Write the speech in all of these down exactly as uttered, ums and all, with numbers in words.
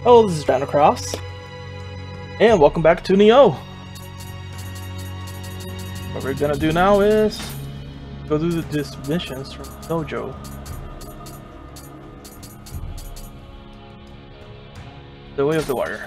Hello, this is dranocross, and welcome back to Nioh. What we're gonna do now is go do these missions from Dojo. The Way of the Water.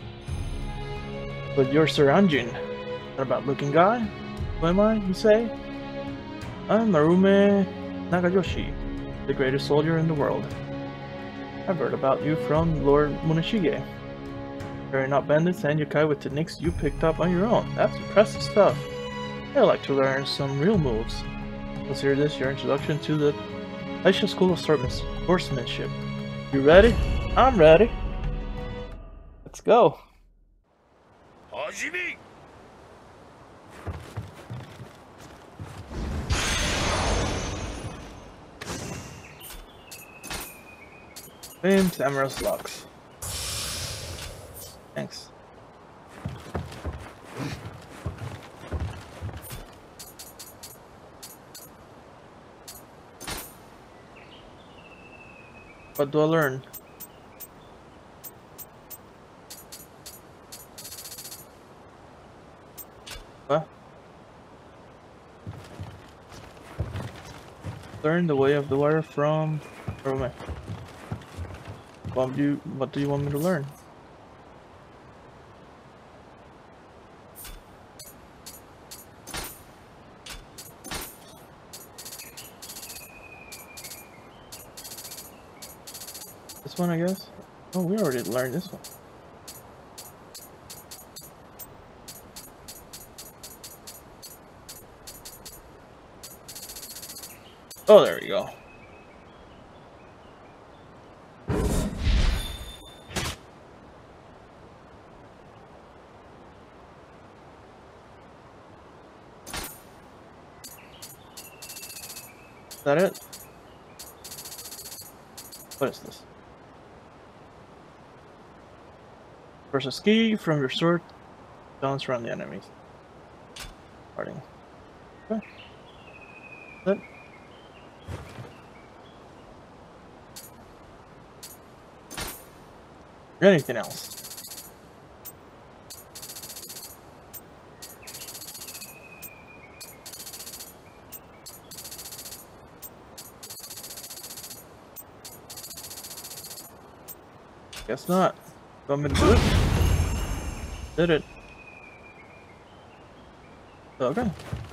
With your surrounding. What about looking guy? Who am I, you say? I'm Marume Nagayoshi, the greatest soldier in the world. I've heard about you from Lord Muneshige. Carrying out bandits and yokai with techniques you picked up on your own. That's impressive stuff. I'd like to learn some real moves. Consider this your introduction to the Aisha School of Swordsmanship. You ready? I'm ready. Let's go. Hajime! Famed Amorous Locks. Thanks. What do I learn? What? Learn the way of the water from Rome. What do you what do you want me to learn? This one, I guess? Oh, we already learned this one. Oh, there we go. Is that it? What is this? Press a ski from your sword, balance around the enemies. Parting. Okay. That. Anything else? Guess not. Want me to do it? Did it. Okay.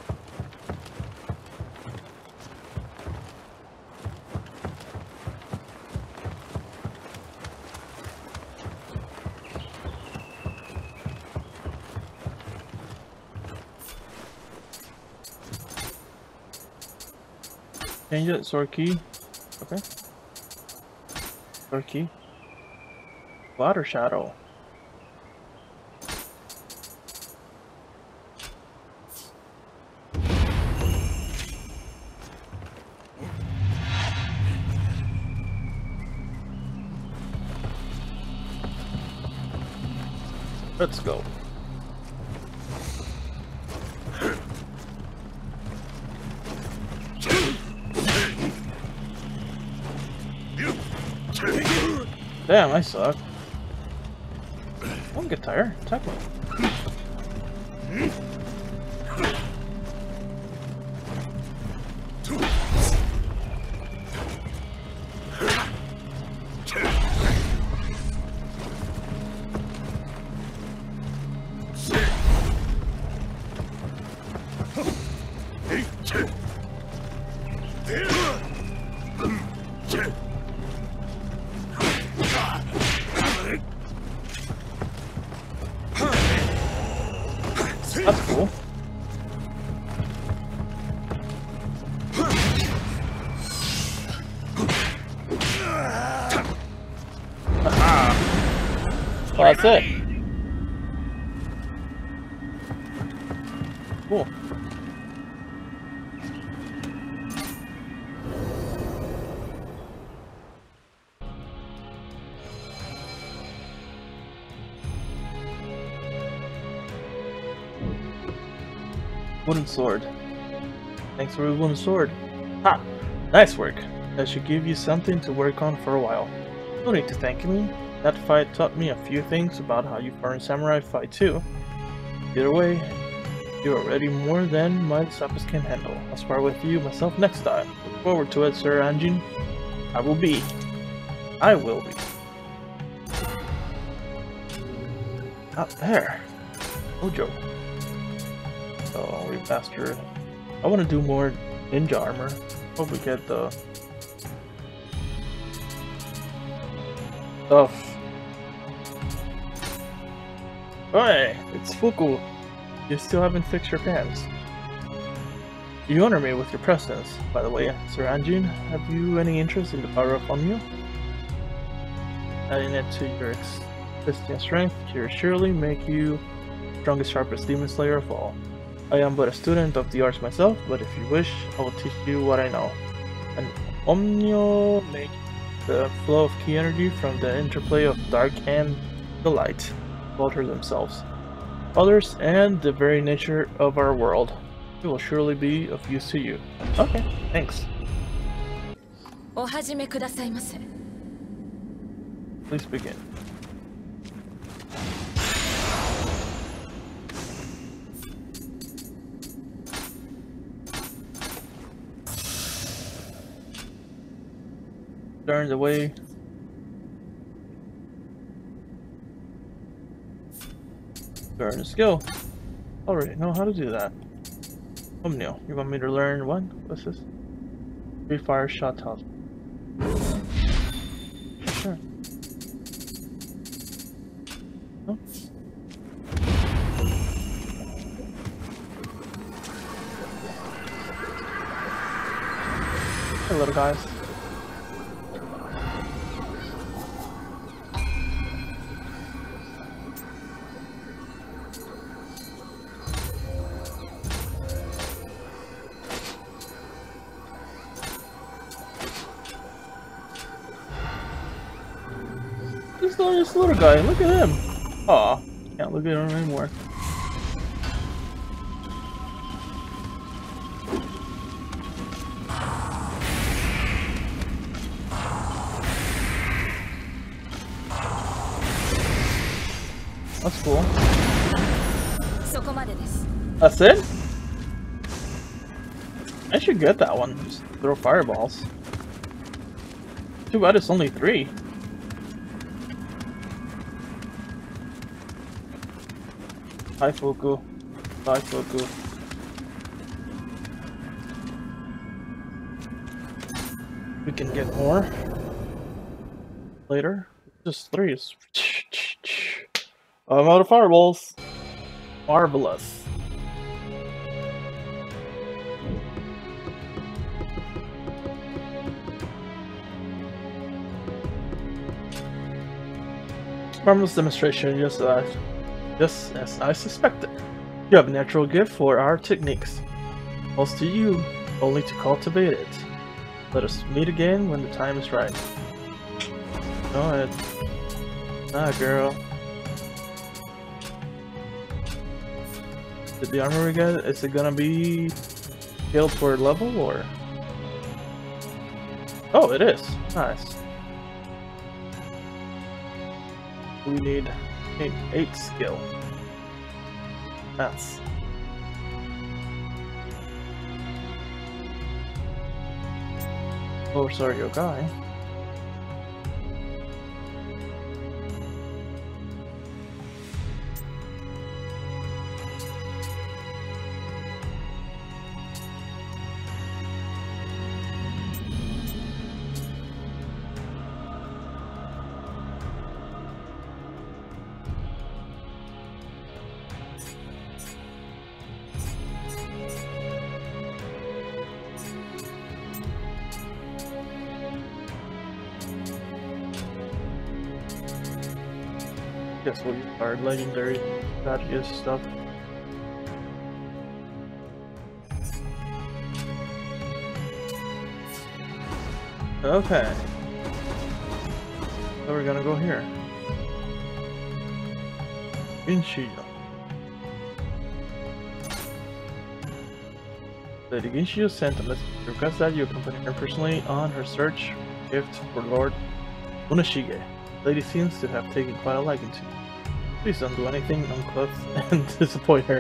Change it, sword key. Okay. Sword key. Water shadow. Let's go. Damn, I suck. Don't get tired. Attack me. That's cool. Aha. Well, that's it. Cool. Wooden sword. Thanks for the wooden sword. Ha! Nice work. That should give you something to work on for a while. No need to thank me. That fight taught me a few things about how you foreign samurai fight too. Either way, you are already more than my disciples can handle. I'll spar with you myself next time. Look forward to it, Sir Anjin. I will be. I will be. Not there. No joke. Oh, we bastard. I want to do more ninja armor. Hope we get the stuff. Hey, it's Fuku. You still haven't fixed your fans. You honor me with your presence. By the way, Sir Anjin, have you any interest in the power of Nioh? Adding it to your existing strength will surely make you the strongest, sharpest demon slayer of all. I am but a student of the arts myself, but if you wish, I will teach you what I know. An Omnio makes the flow of key energy from the interplay of dark and the light, alter themselves, others, and the very nature of our world. It will surely be of use to you. Okay, thanks. Please begin. Learn the way. Learn a skill. Already know how to do that. Omnio, you want me to learn what? What's this? Three fire shot toss. Sure. Oh. Hey, little guys. This little guy, look at him. Aw, can't look at him anymore. That's cool. That's it? I should get that one. Just throw fireballs. Too bad it's only three. Hi Fuku. Bye Fuku. We can get more later. Just three. I'm out of fireballs. Marvelous. Marvelous demonstration, just uh, just as I suspected. You have a natural gift for our techniques. Falls to you only to cultivate it. Let us meet again when the time is right. Go ahead. Ah, girl. Did the armor we get, is it gonna be scaled for level or? Oh, it is. Nice. We need eight, eight skill. That's. Oh, sorry, your guy. Guess we'll use our legendary strategist stuff. Okay. So we're gonna go here. Ginshio. Lady Ginshio sent a message to request that you accompany her personally on her search gift for Lord Unashige. lady seems to have taken quite a liking to you. Please don't do anything uncouth and disappoint her.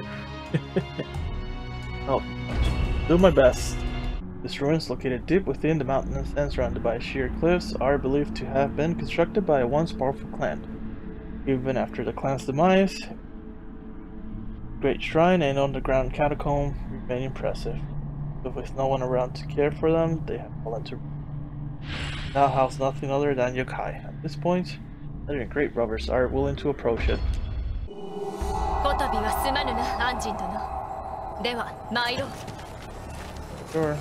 I'll do my best. This ruin is located deep within the mountains and surrounded by sheer cliffs, are believed to have been constructed by a once powerful clan. Even after the clan's demise, great shrine and underground catacomb remain impressive. But with no one around to care for them, they have fallen to now house nothing other than yokai. At this point, even great robbers are willing to approach it. Sure.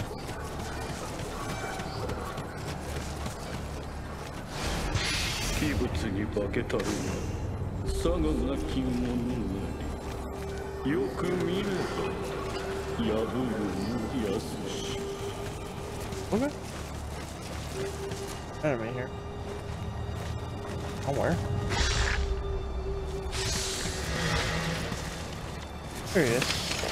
器物に化けたるが佐賀なき者なりよく見れば破るやすし Okay. Enemy here. Somewhere. There he is.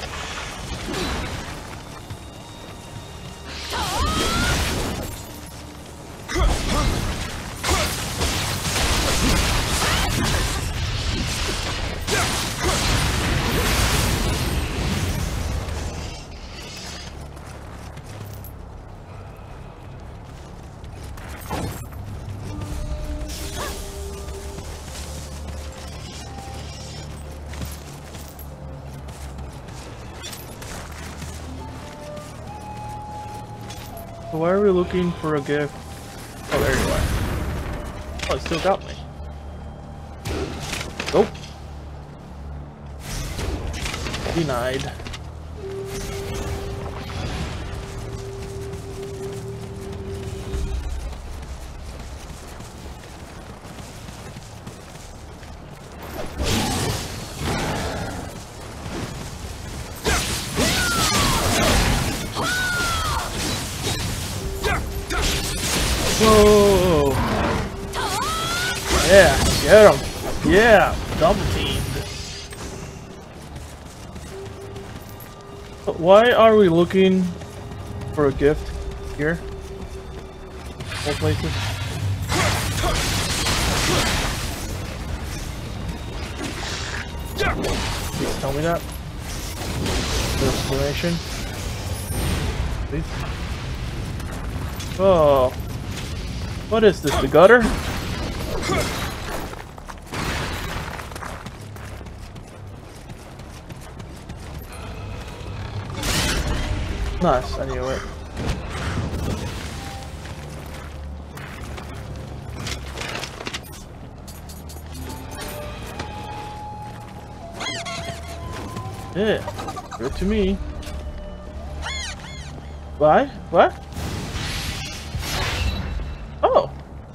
So why are we looking for a gift? Oh, there you are. Oh, it still got me. Nope. Denied. Whoa! Yeah, get him! Yeah, double teamed. But why are we looking for a gift here? All places. Please tell me that. The explanation. Please. Oh. What is this, the gutter? Nice, I knew it. Yeah, give it to me. Why? What? Oh!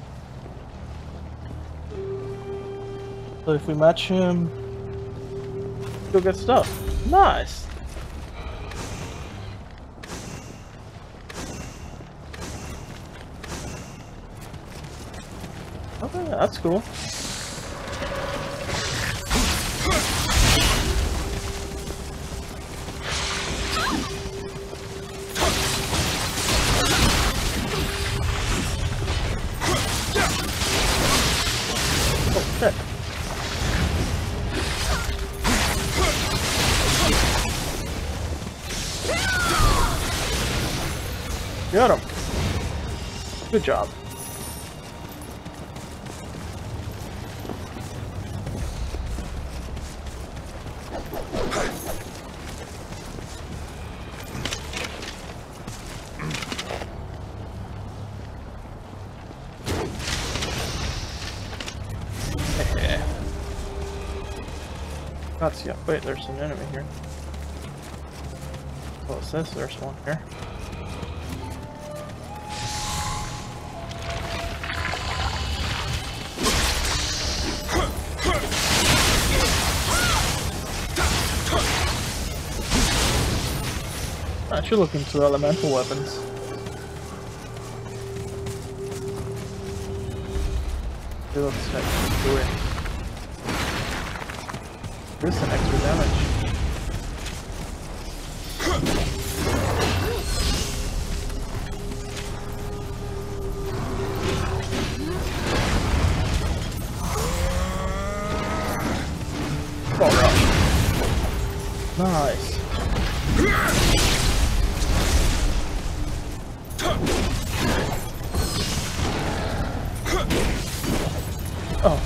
So if we match him, he'll get stuff. Nice! Okay, that's cool. Oh, shit. Got him. Good job. Gotcha. Wait, there's an enemy here. Well, it says there's one here. I should look into elemental weapons. See what this next doing. This is an extra damage. Oh.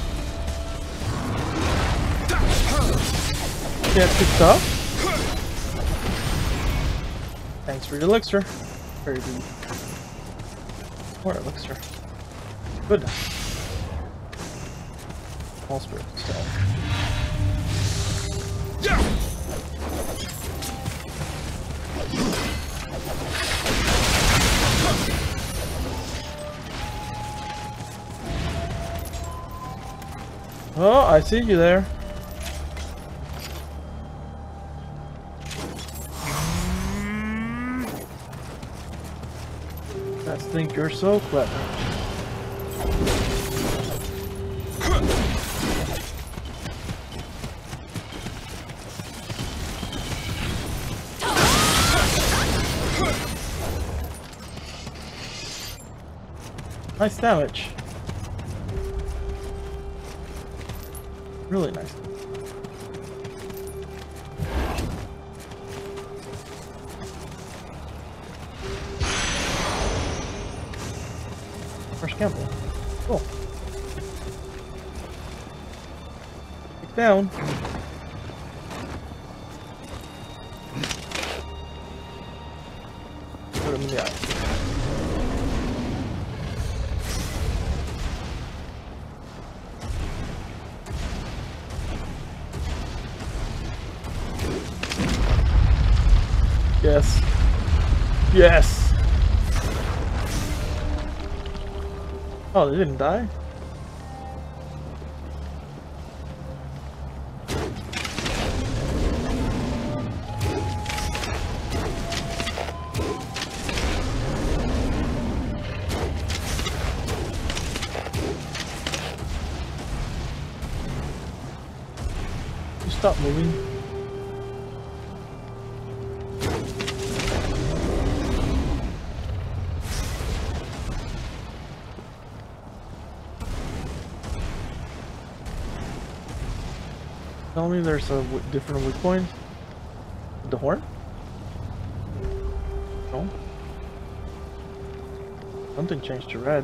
Get picked up. Thanks for your elixir. Very good. More elixir. Good. All spirit stone. Oh, I see you there. I think you're so clever. Nice damage. Really nice. First Campbell. Cool. Take down. Put him in the eye. Yes. Yes. Oh, they didn't die? You stop moving. Tell me there's a w different weak point? The horn? No? Something changed to red.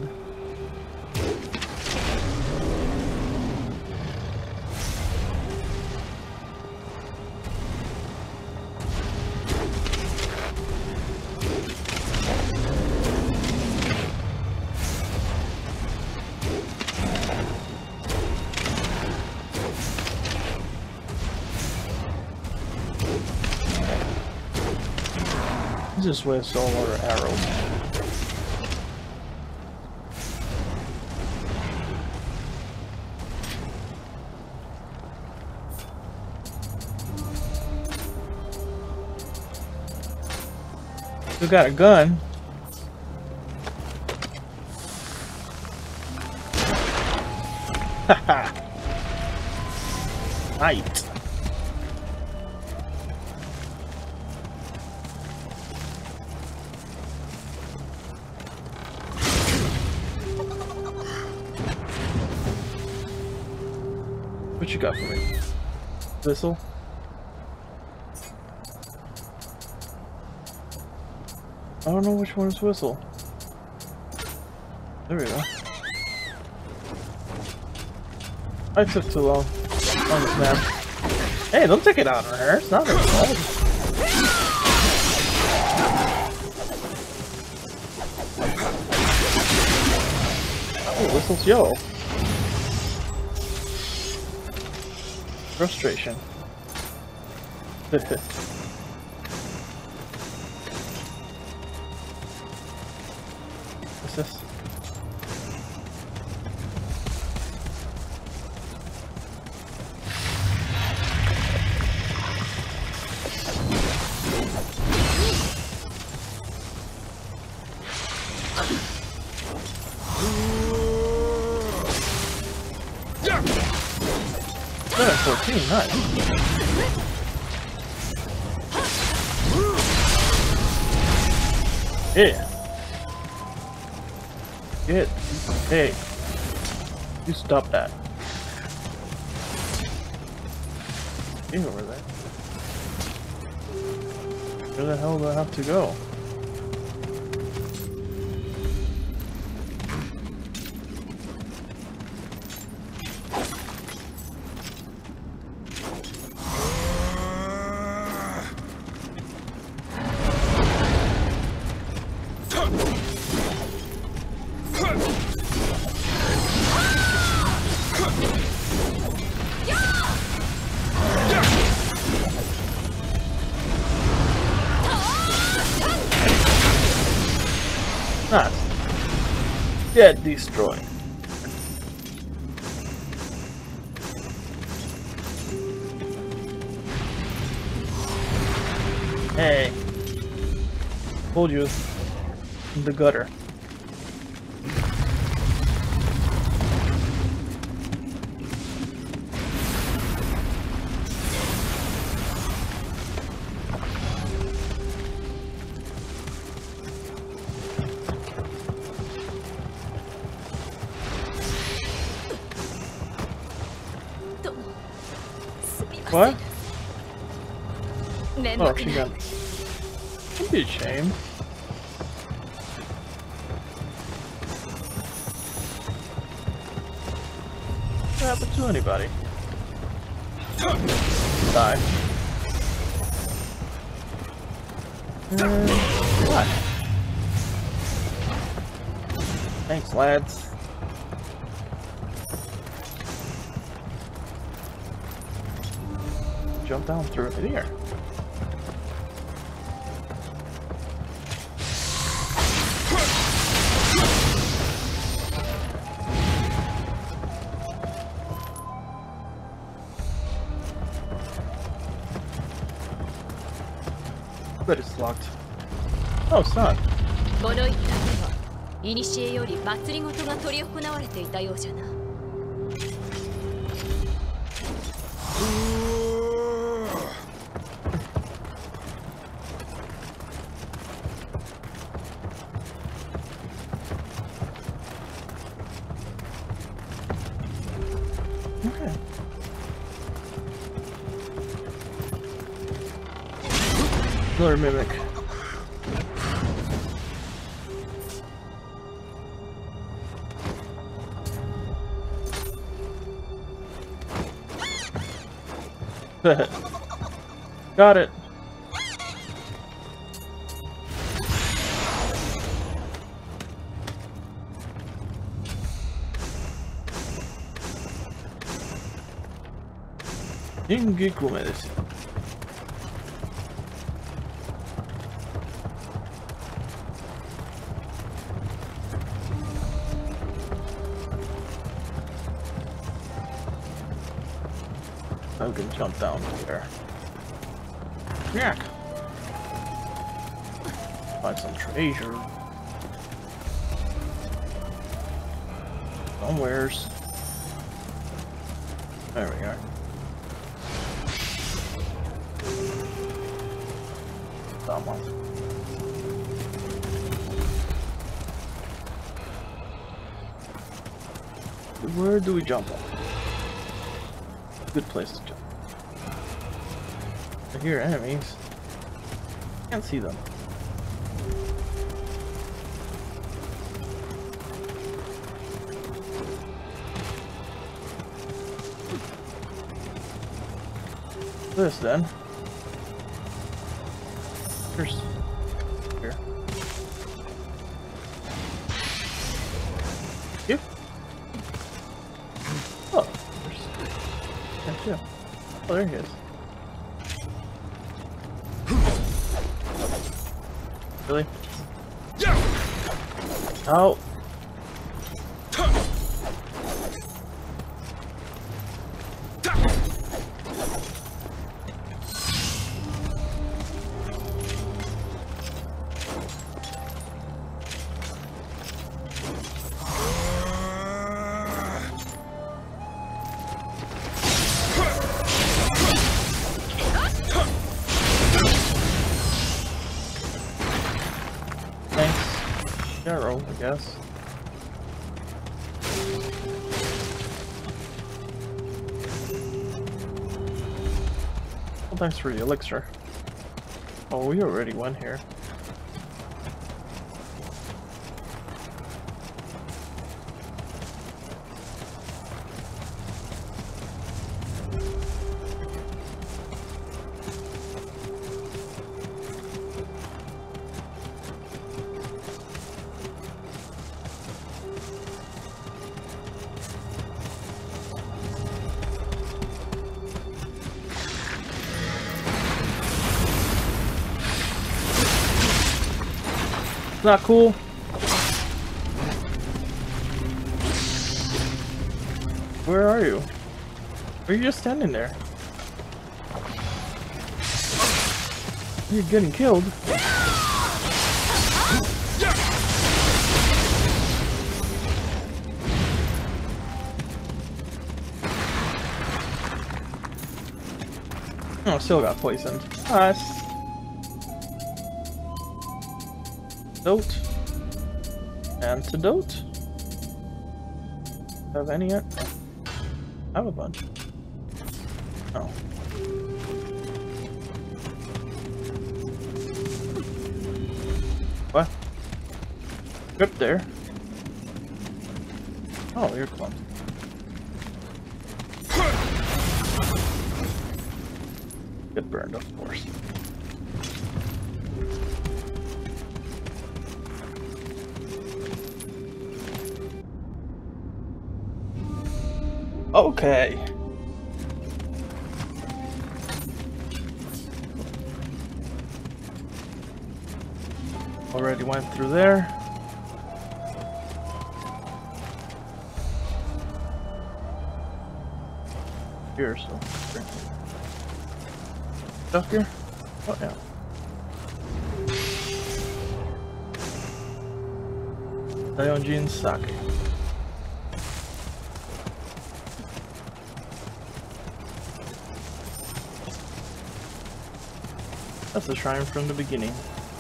This way is all our arrows. We got a gun. Haha. Right. What you got for me? Whistle? I don't know which one is whistle. There we go. I took too long on this map. Hey, don't take it out on her. It's not her fault. Oh, whistle's yellow. Frustration. What's this? fourteen, nice. Yeah. Get. Hey. You stop that. Get over there. Where the hell do I have to go? Dead destroy. Hey. Told you. In the gutter. What? Oh, she got. Don't be ashamed. What happened to anybody? Die. And what? Thanks, lads. Jump down through it here. But it's locked. Oh, it's not. この一帯では、古より祭りごとが執り行われていたようじゃな。 Okay. Another mimic. Got it. Ingekume desu. I can jump down there. Yeah. Find some treasure. Somewheres. There we are. Someone. Where do we jump on? Good place to jump. I hear enemies. Can't see them. This then. Here's here. You? Oh, there's yeah, too. Oh, there he is. Really? Oh. Arrow, I guess. Well, thanks for the elixir. Oh, we already went here. Not cool. Where are you? Are you just standing there? You're getting killed. Oh, still got poisoned. Nice. Dote. Antidote. Have any yet? I have a bunch. Oh. What? Grip there. Oh, you're clumsy. Get burned, of course. Okay. Already went through there. Here, so. Stuff here? Oh, yeah. Dionjin Sake. That's the shrine from the beginning.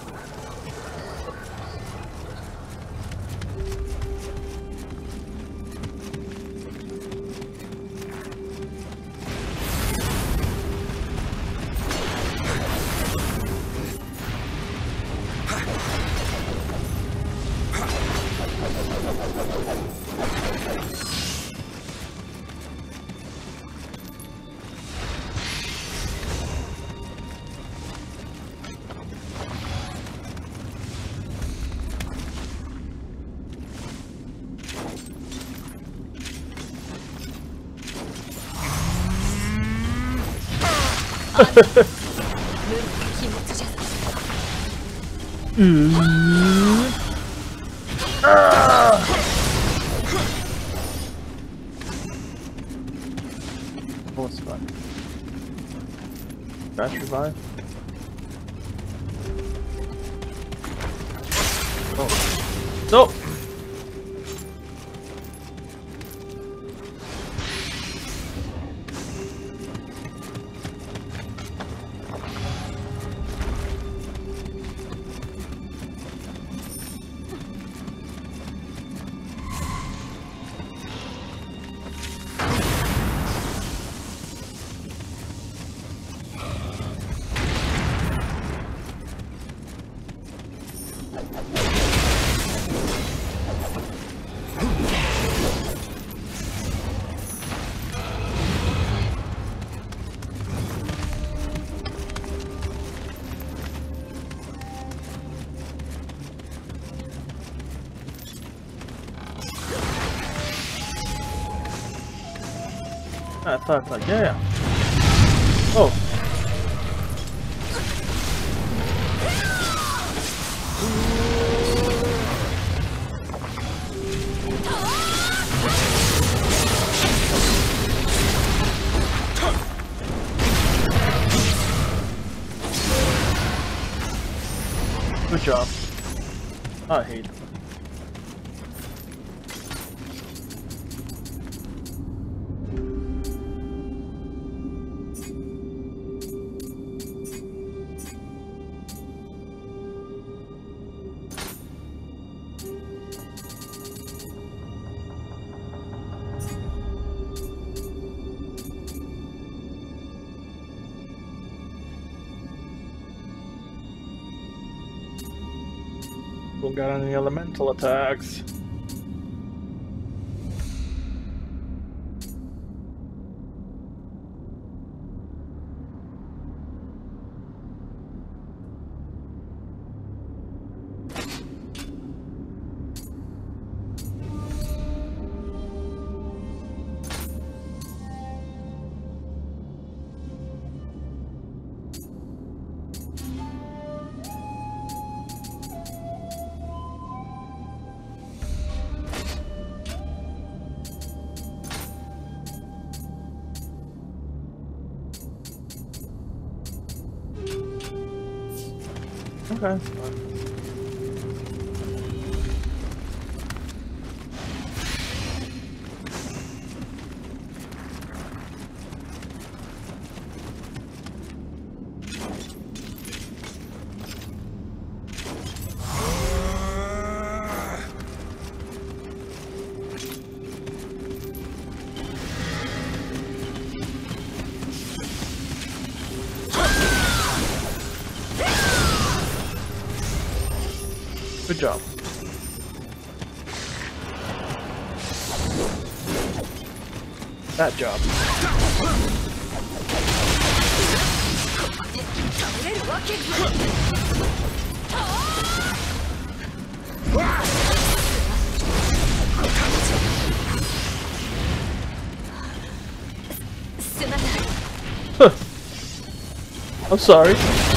Mm. Ah! Oh, it's fun. Crash revive. Oh. Nope. I thought like, yeah. Oh. Good job. I hate it. Who got any elemental attacks? Okay. Good job. That job. Huh. I'm sorry.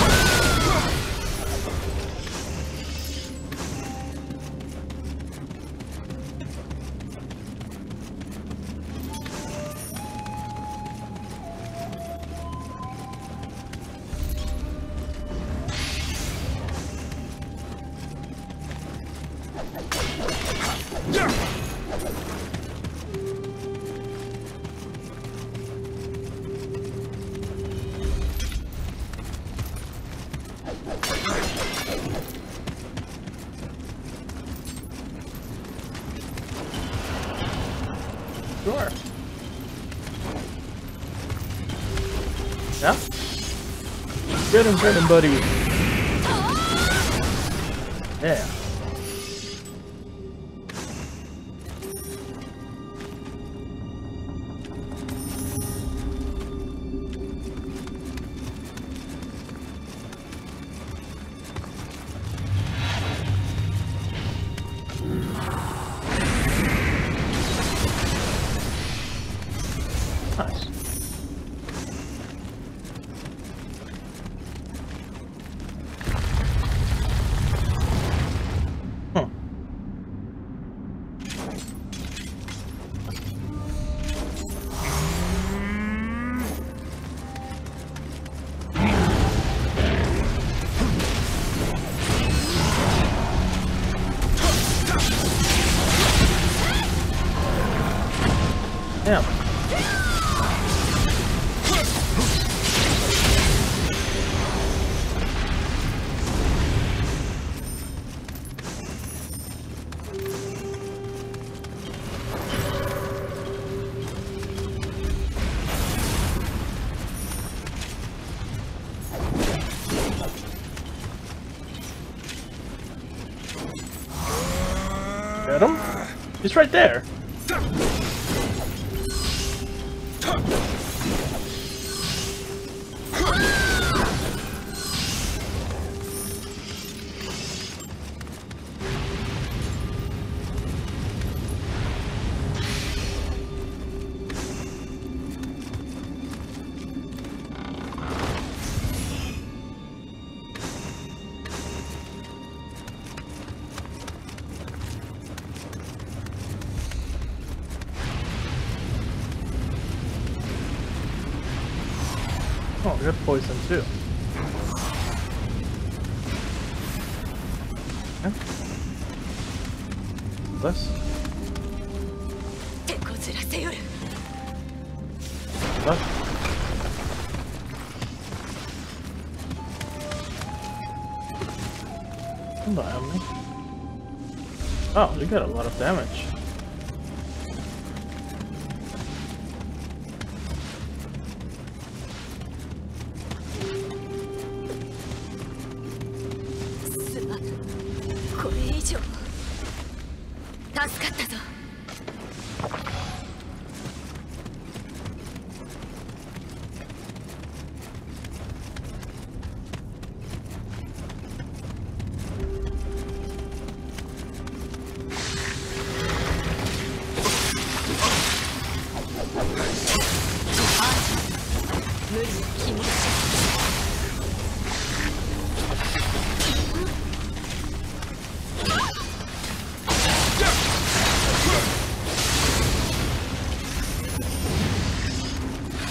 Sure. Yeah? Get him, get him, buddy. Yeah. Nice. Huh. Damn. Get him? He's right there. Oh, we got poison too. Okay. Less. Less. Come on, me. Oh, you got a lot of damage.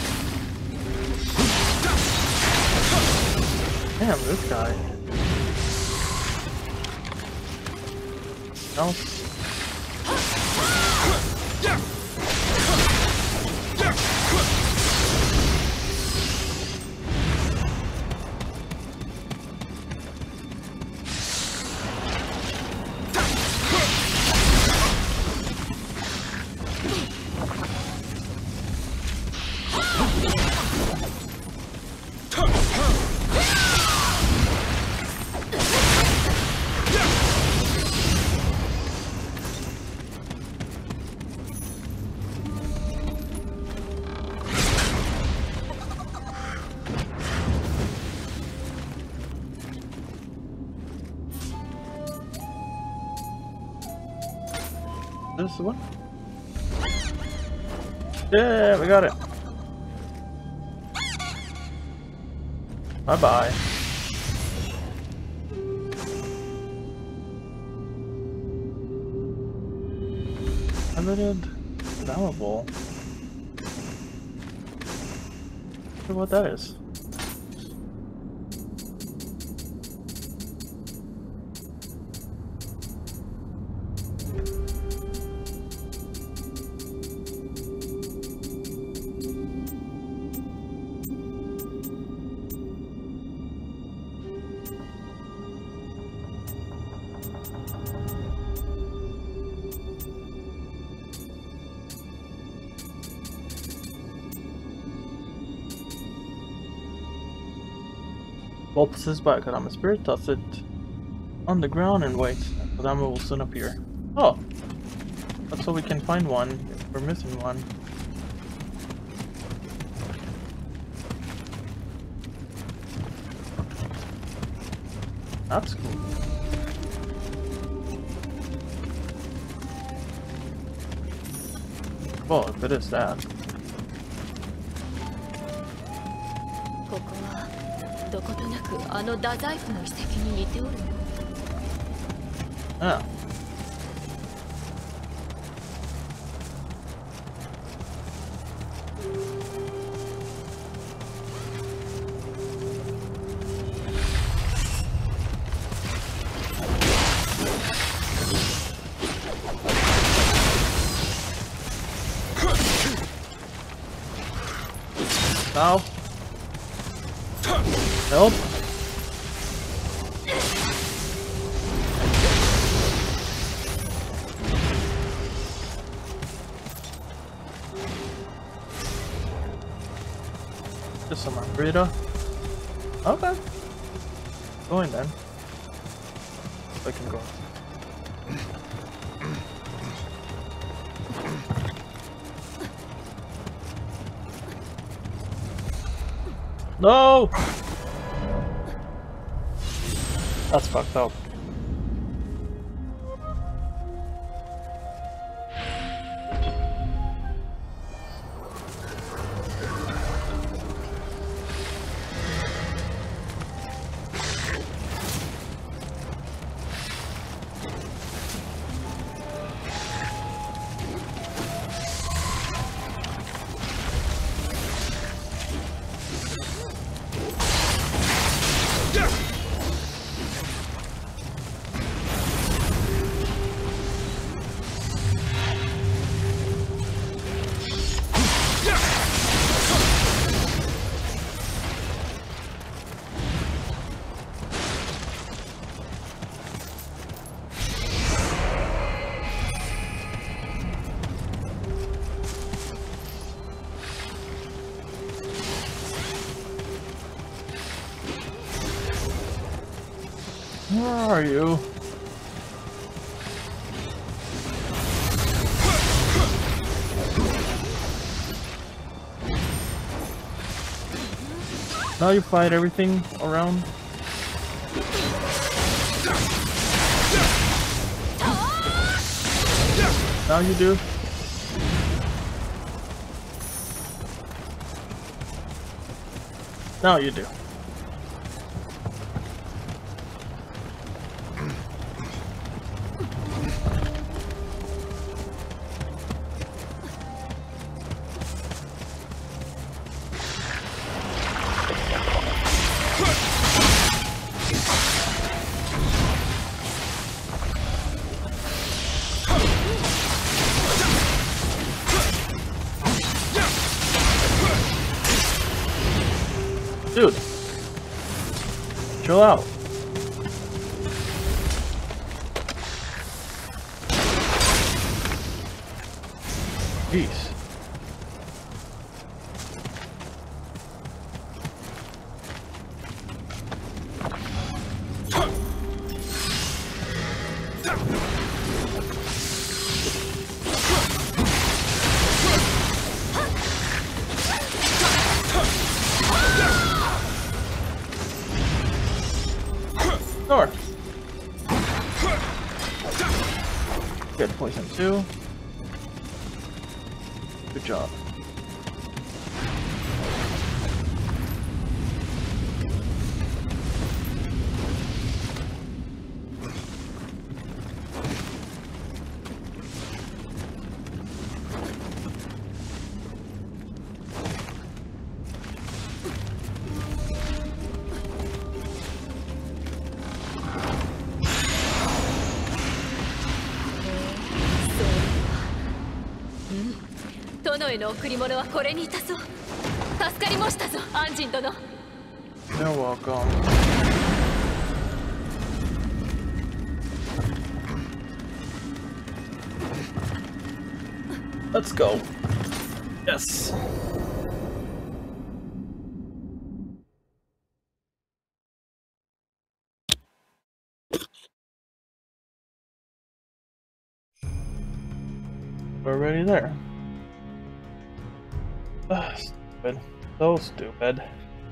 Damn, this guy. else. This one? Yeah, we got it. Bye bye. Limited valuable. Wonder what that is. While possessed by a Kadama spirit, toss it on the ground and wait. Kadama will soon appear. Oh! That's so we can find one if we're missing one. That's cool. Well, if it is that. ここはどことなくあの太宰府の遺跡に似ておるの。 Ah. Now. Help. Just some Amrita. Okay. Going then. I can go. No! That's fucked up. Where are you? Now you fight everything around. Now you do. Now you do. Dude. Chill out. Jeez. North. Good, poison two. Good job. 殿への贈り物はこれにいたそう。助かりましたぞ、アンジン殿。 You're welcome. Let's go. Yes. We're already there. Ugh, stupid. So stupid.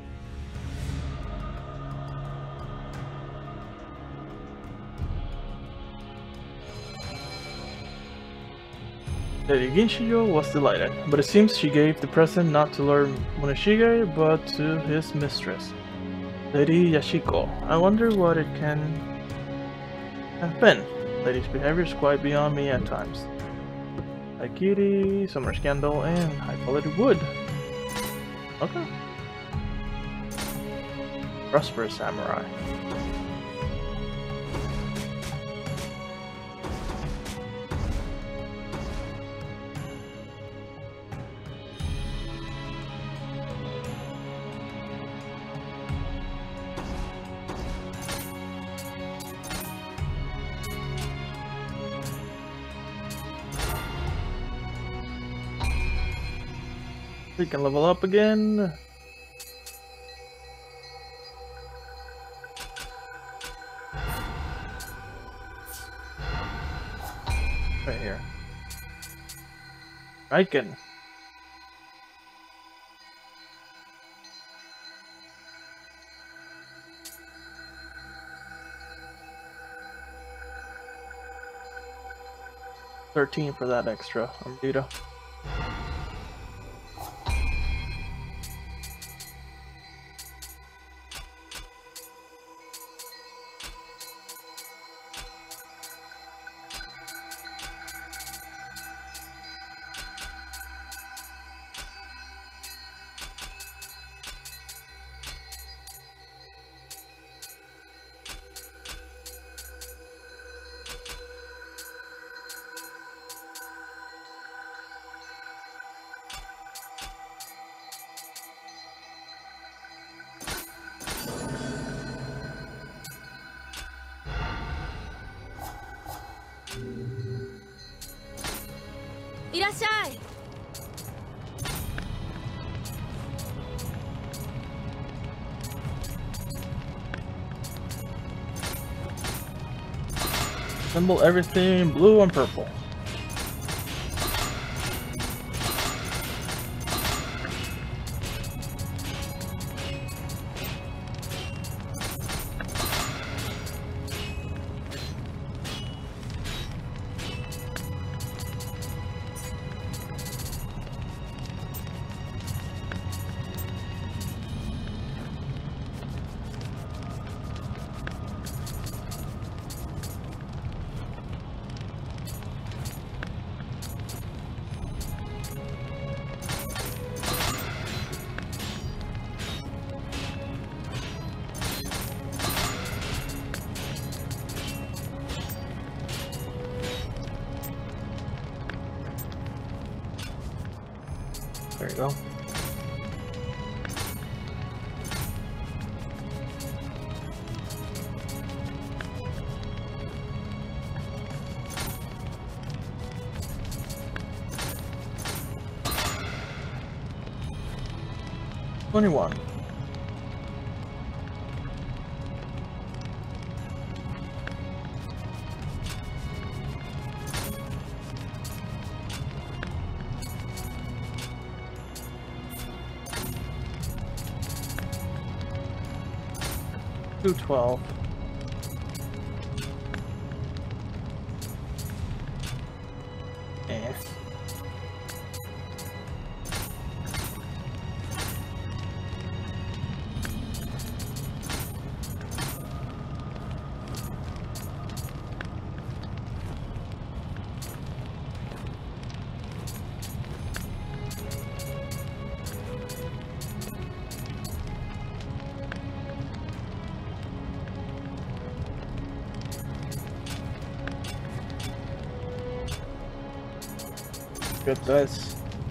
Lady Ginshio was delighted, but it seems she gave the present not to Lord Muneshige, but to his mistress, Lady Yashiko. I wonder what it can have been. Lady's behavior is quite beyond me at times. Aikiri, summer scandal, and high quality wood. Okay. Prosperous samurai. We can level up again. Right here. Riken. Thirteen for that extra, Amrita. Assemble everything blue and purple. There you go. twenty-one. two twelve. Eh. Good dice.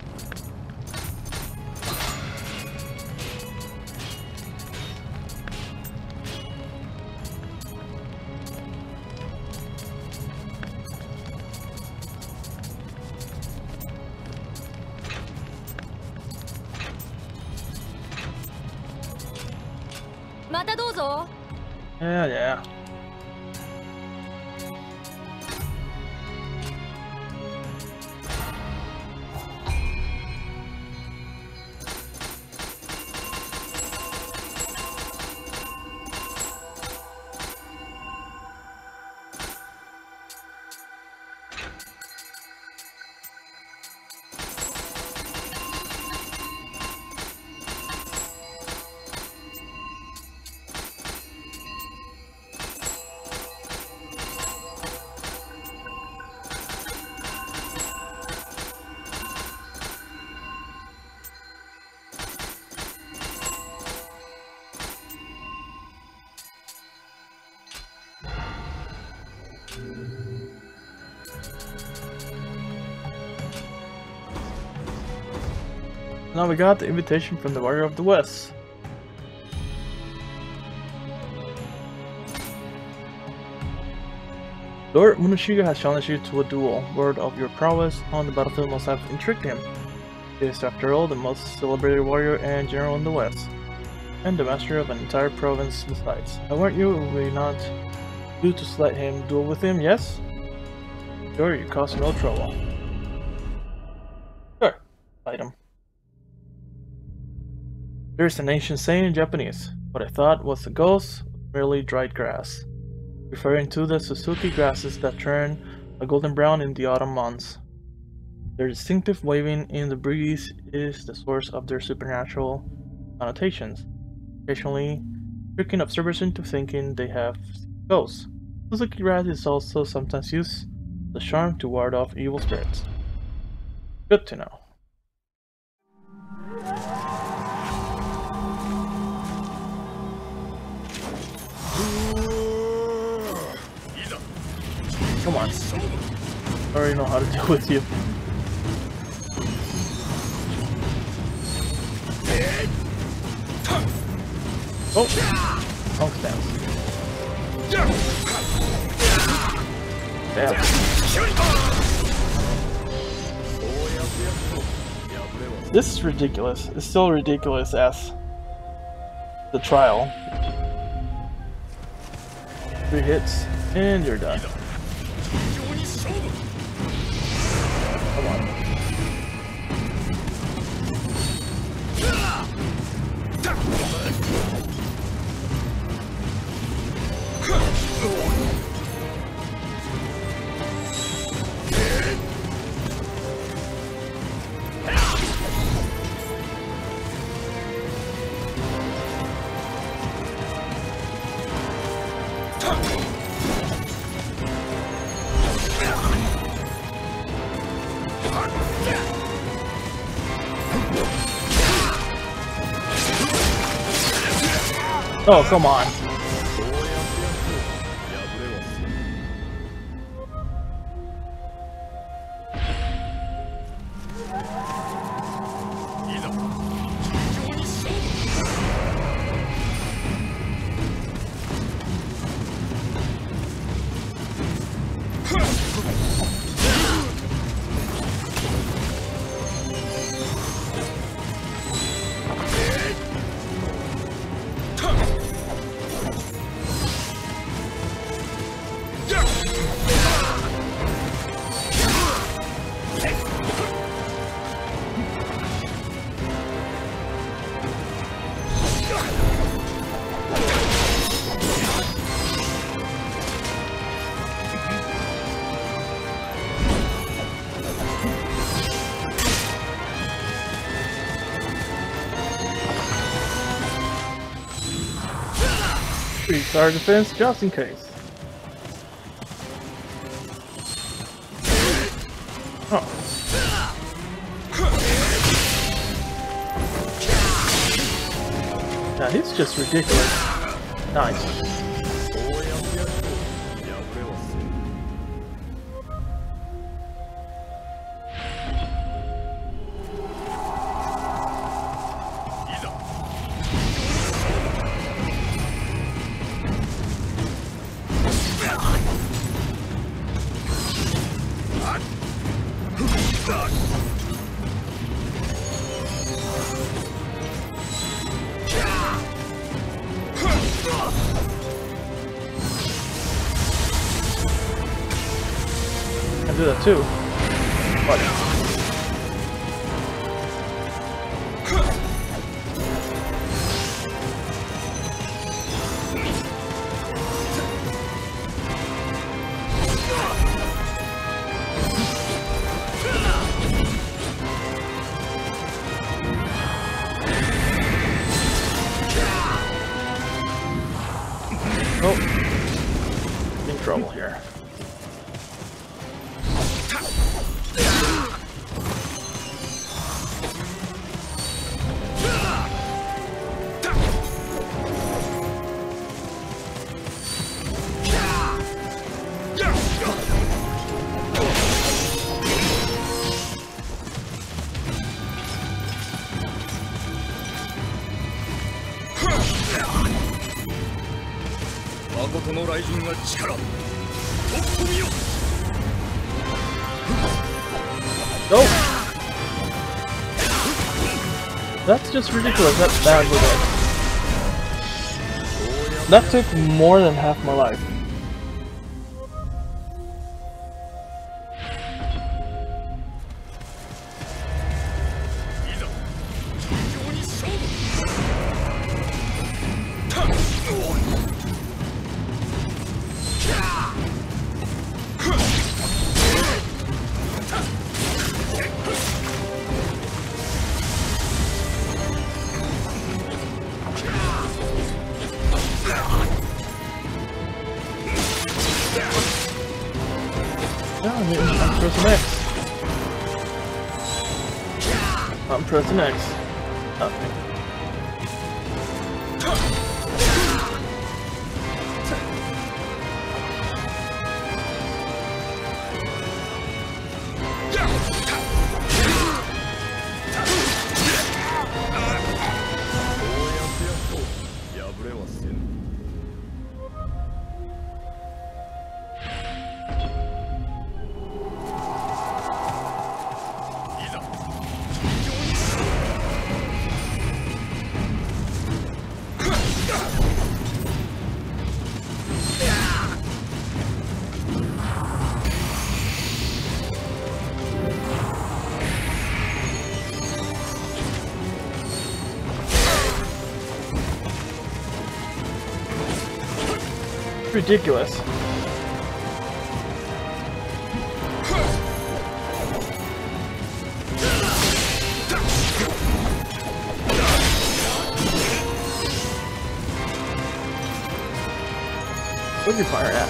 Yeah, yeah. Now we got the invitation from the Warrior of the West. Lord Munoshiga has challenged you to a duel. Word of your prowess on the battlefield must have intrigued him. He is, after all, the most celebrated warrior and general in the West, and the master of an entire province besides. I warrant you, will we not do to let him duel with him, yes? Sure, you cause no trouble. Sure, fight him. There's an ancient saying in Japanese. What I thought was a ghost was merely dried grass, referring to the Suzuki grasses that turn a golden brown in the autumn months. Their distinctive waving in the breeze is the source of their supernatural connotations, occasionally tricking observers into thinking they have ghosts. Suzuki grass is also sometimes used as a charm to ward off evil spirits. Good to know. Come on. I already know how to deal with you. Oh! Punk stance. Damn. This is ridiculous. It's still ridiculous as the trial. Three hits, and you're done. Come on. Oh, come on. Increase our defense just in case. Oh. Now he's just ridiculous. Nice. I do that too. What? Oh, in trouble here. Oh! That's just ridiculous. That's bad with it. That took more than half my life. I'm pressing X. I'm pressing X. Okay. Ridiculous. Where'd you fire at?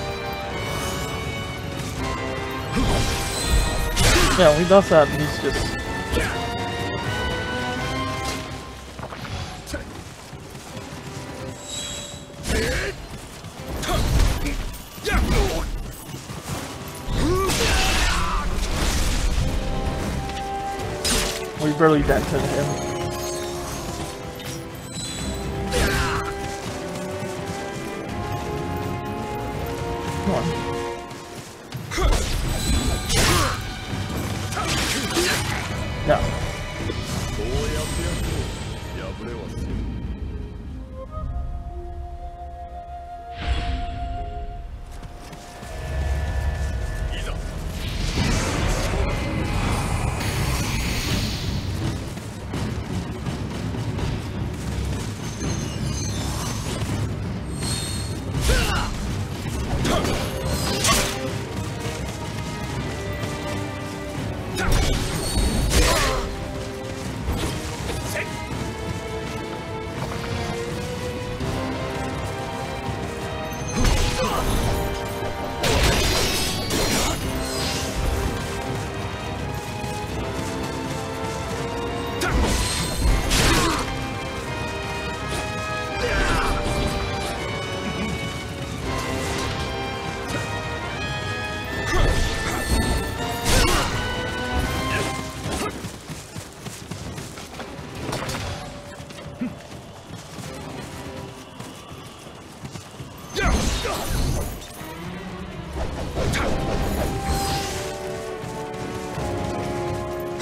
Yeah, he does that and he's just... We barely dented him. Come on. No.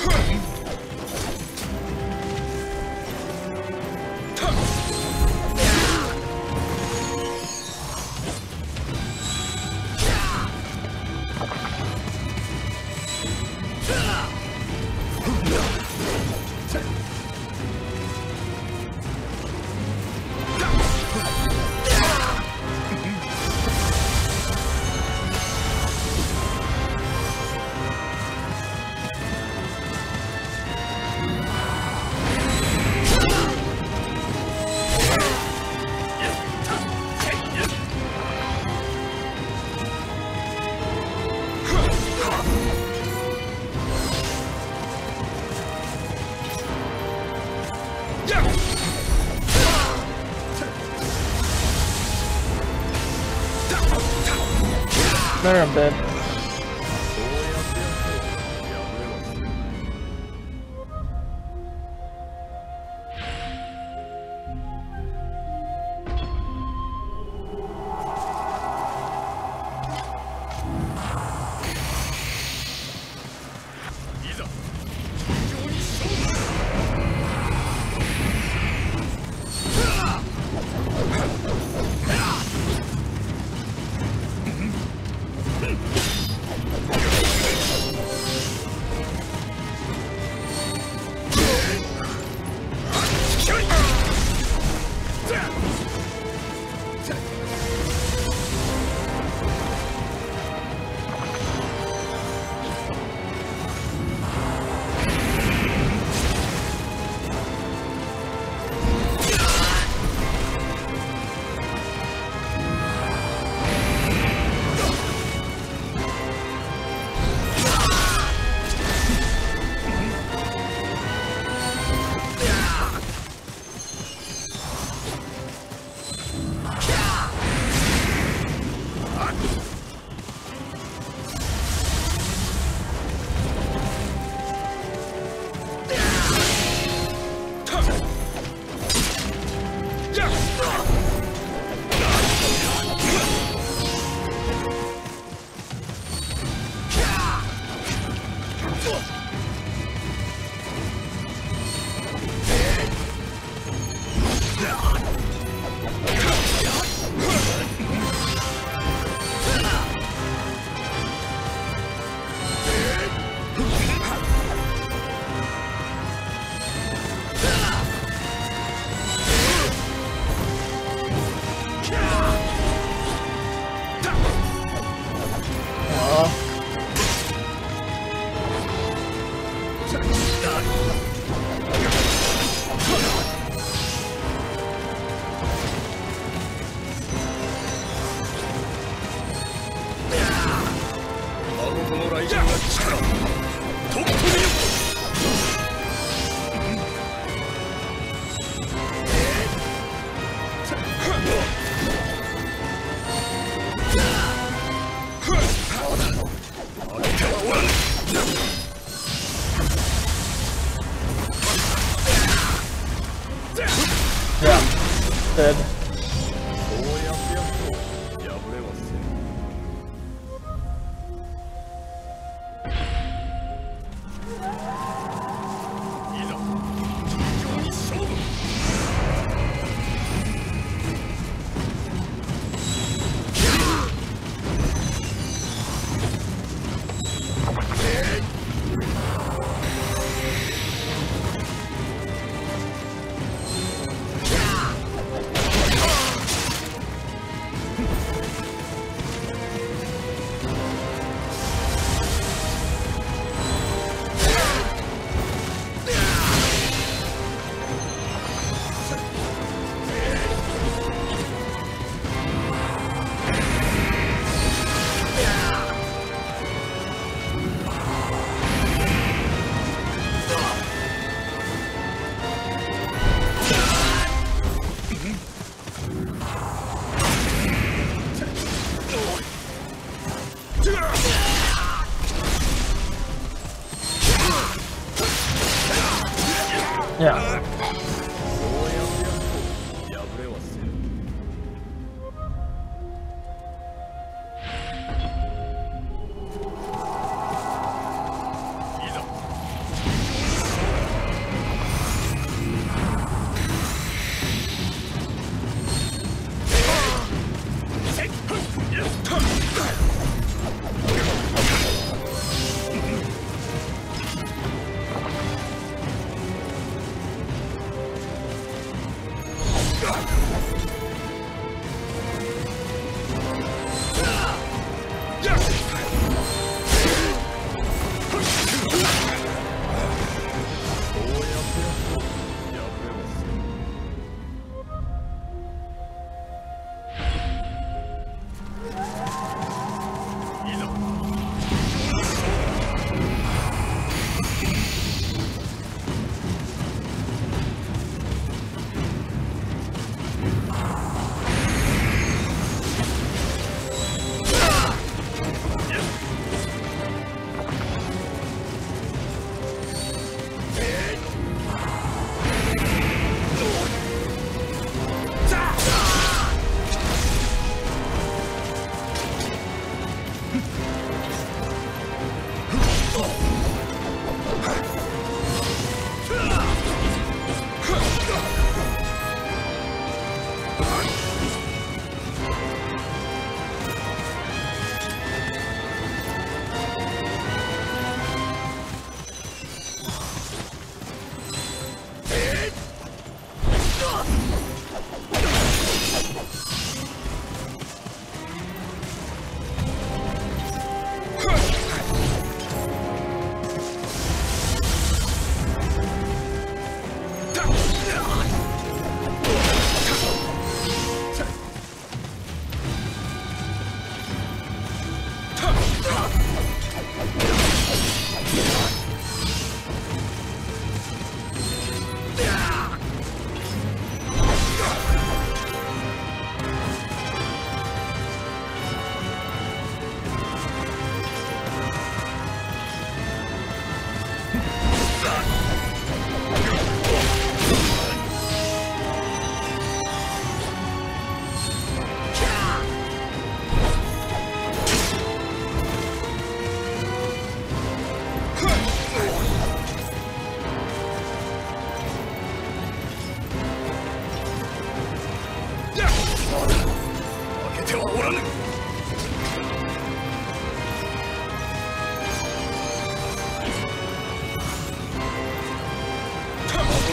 There, I'm dead. Dead. Yeah.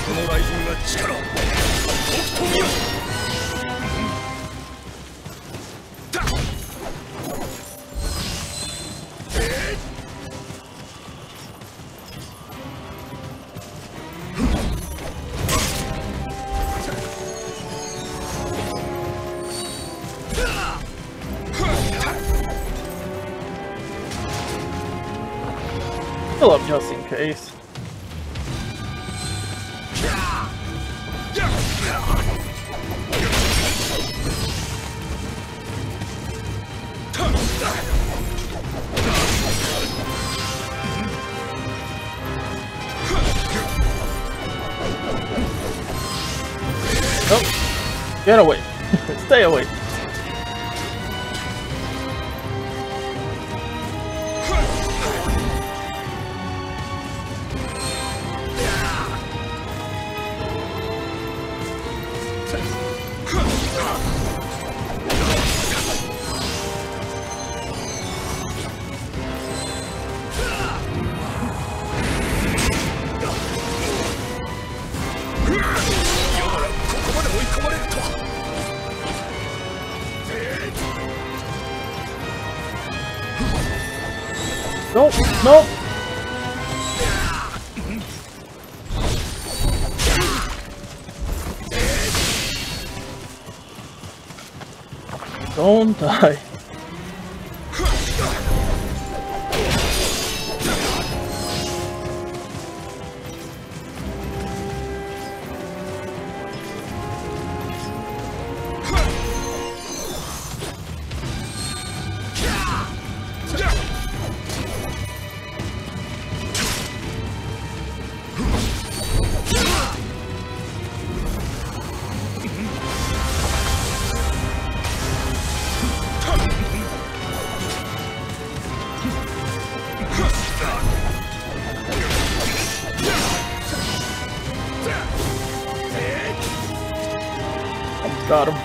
の雷神が力をとくと見よ。 Fill up just in case. Oh, get away. Stay away. Nope, nope. Don't die. Got him.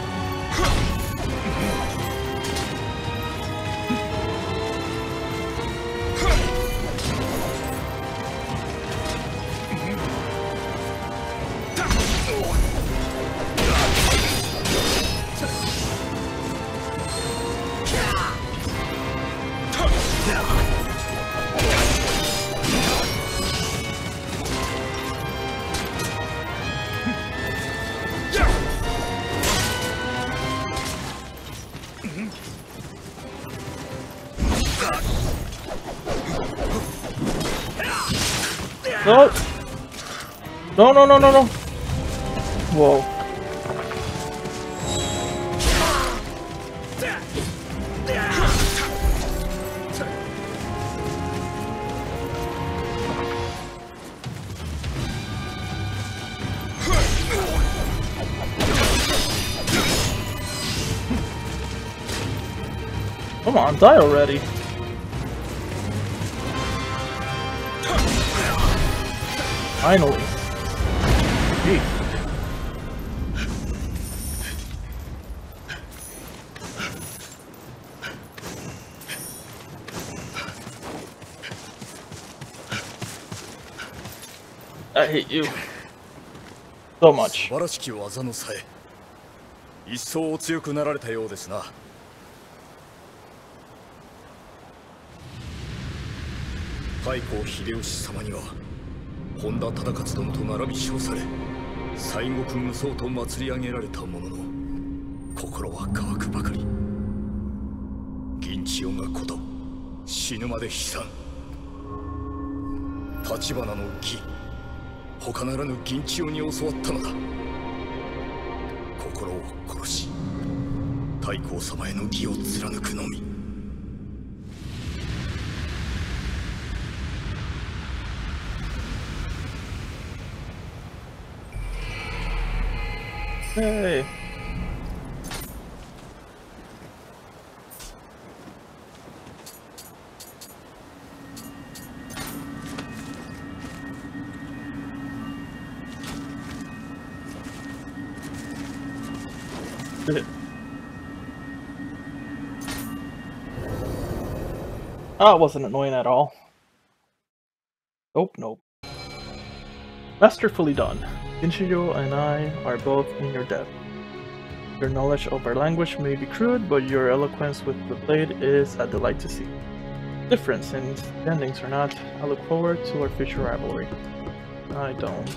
No! No, no, no, no, no! Whoa. Come on, die already. Finally. Gee. I hate you so much. 素晴らしき技のさえ一層お強くなられたようですな。太閤秀吉様には本田忠勝殿と並び称され西国無双と祭り上げられたものの心は乾くばかり。銀千代がこと死ぬまで悲惨。立花の義他ならぬ銀千代に教わったのだ。心を殺し太閤様への義を貫くのみ。 Hey. Did it? Oh, it wasn't annoying at all. Nope, nope. Masterfully done. Kinshiro and I are both in your debt. Your knowledge of our language may be crude, but your eloquence with the blade is a delight to see. Difference in standings or not, I look forward to our future rivalry. I don't.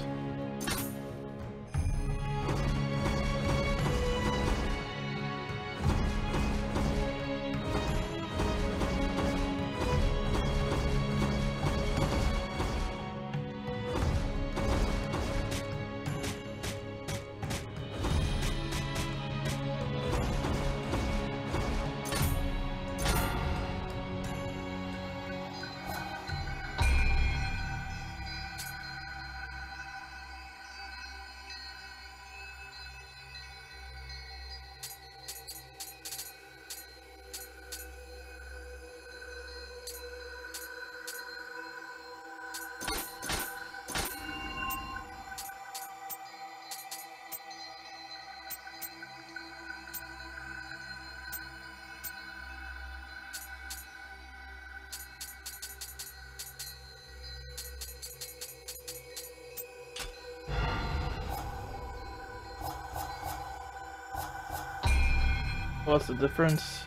What's the difference?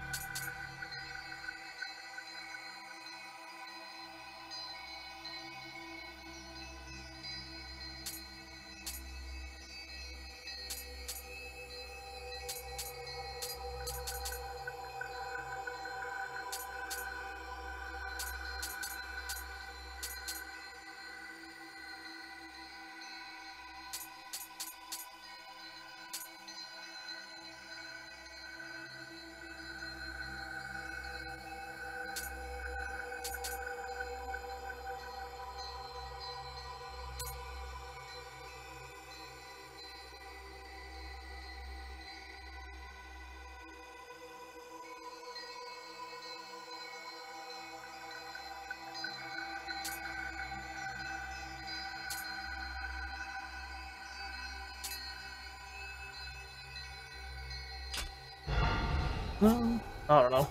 No, I don't know.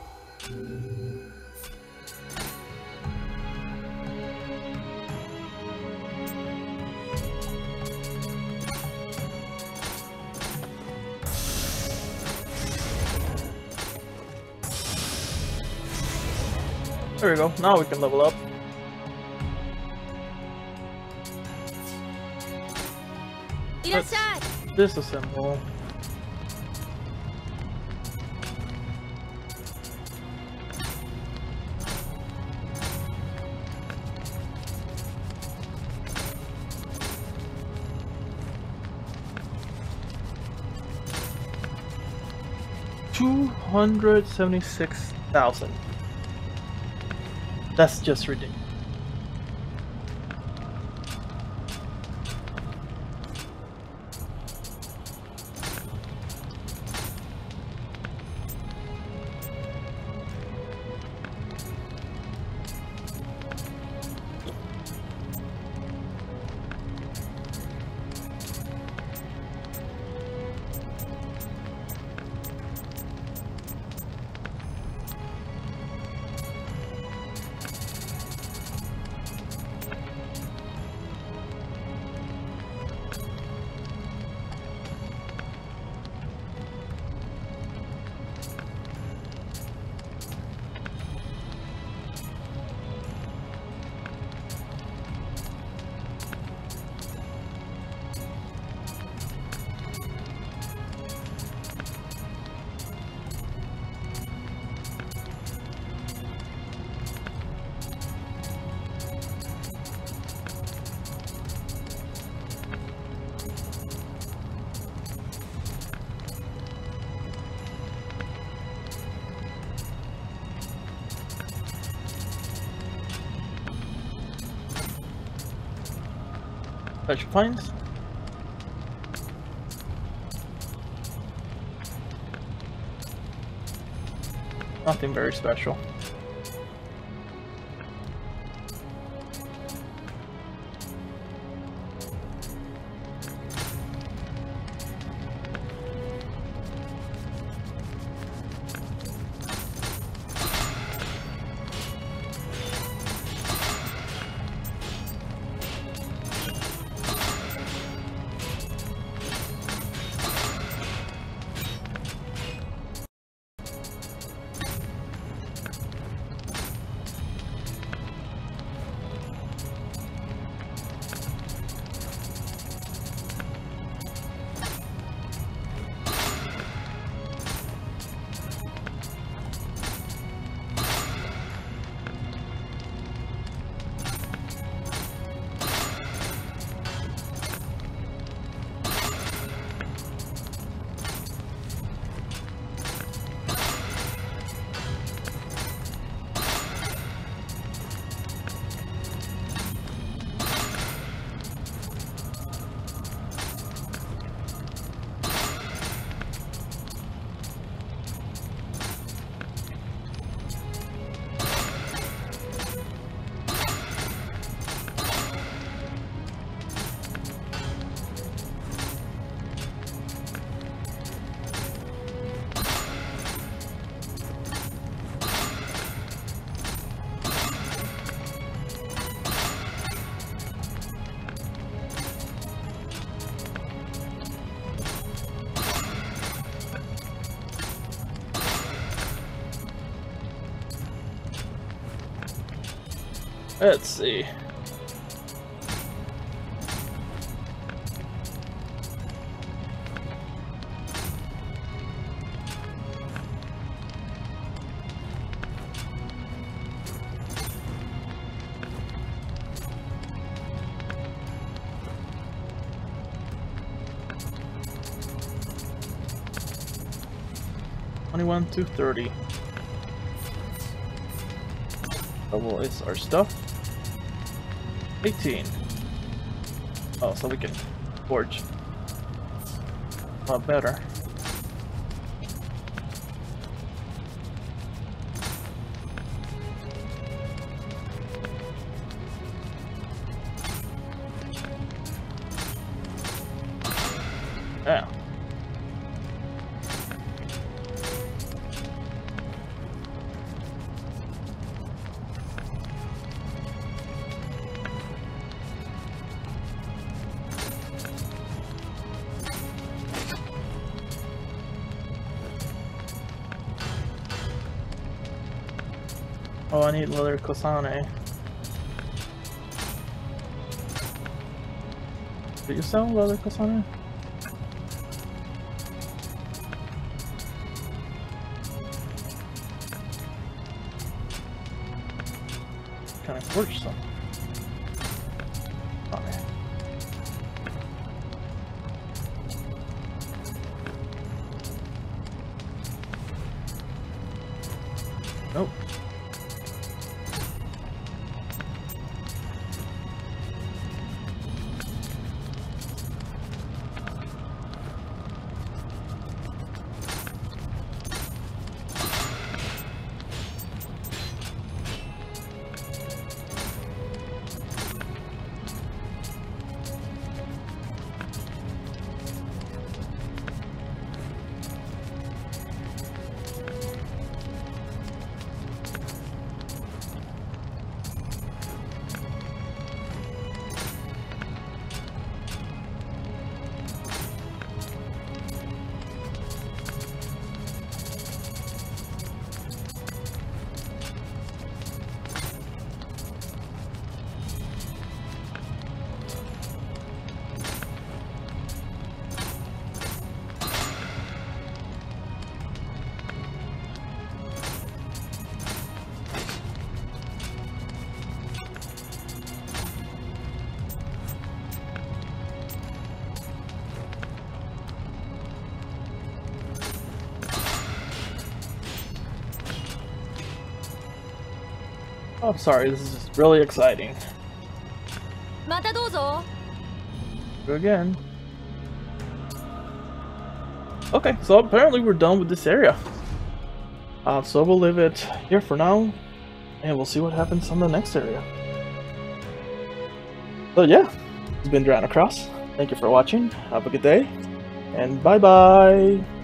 There we go. Now we can level up. Let's disassemble. Two hundred seventy-six thousand. That's just ridiculous. Special finds. Nothing very special. Let's see. twenty-one to thirty. Double is our stuff. eighteen. Oh, so we can forge a lot better. Yeah. Oh, I need leather Kosane. Did you sell leather Kosane? Can I forge some? Okay. Nope. Oh, sorry, this is just really exciting. またどうぞ。 Go again. Okay, so apparently we're done with this area. Uh, so we'll leave it here for now, and we'll see what happens on the next area. So yeah, it's been dranocross. Thank you for watching. Have a good day, and bye bye.